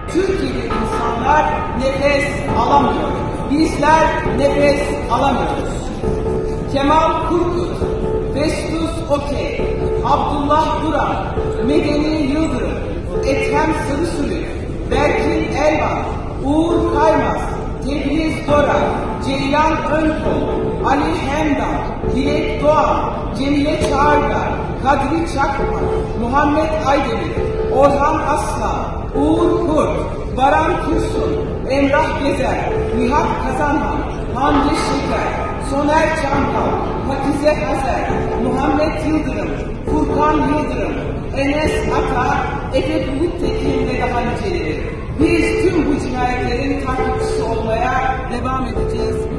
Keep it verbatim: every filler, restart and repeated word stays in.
Türkiye'de insanlar nefes alamıyor. Bizler nefes alamıyoruz. Kemal Kurkut, Festus Okey, Abdullah Duran, Medeni Yıldırım, Ethem Sarısülük, Berkin Elvan, Uğur Kaymaz, Tebriz Dora, Ceylan Önkol, Ali Hemdan, Dilek Doğan, Cemile Çağırgar, Kadri Çakmak, Muhammed Aydemir, Orhan Aslan, Uğur Kurt, Baran Kursun, Emrah Gezer, Nihat Kazanhan, Hamdi Şeker, Soner Çankal, Hatice Hazer, Muhammed Yıldırım, Furkan Yıldırım, Enes Ata, Efe Buluttekin ve daha niceleri. Biz tüm bu cinayetlerin takipçisi olmaya devam edeceğiz.